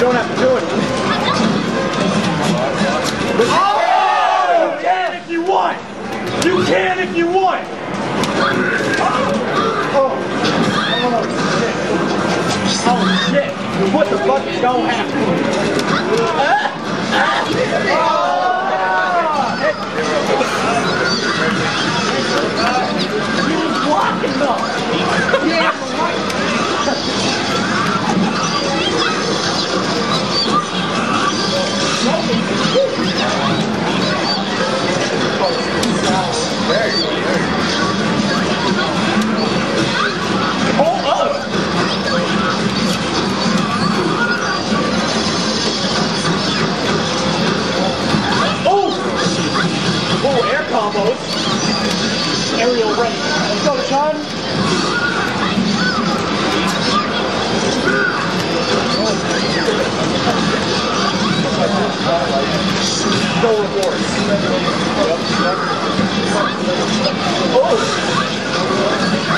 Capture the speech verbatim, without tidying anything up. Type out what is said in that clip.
don't have to do anything. Oh! You can if you want! You can if you want! Oh, oh shit. Oh shit. What the fuck is going to happen? He was blocking though. Yeah. Hold up! Oh! Oh, air combos. Aerial ready. Let's go, Chun. No rewards. Oh!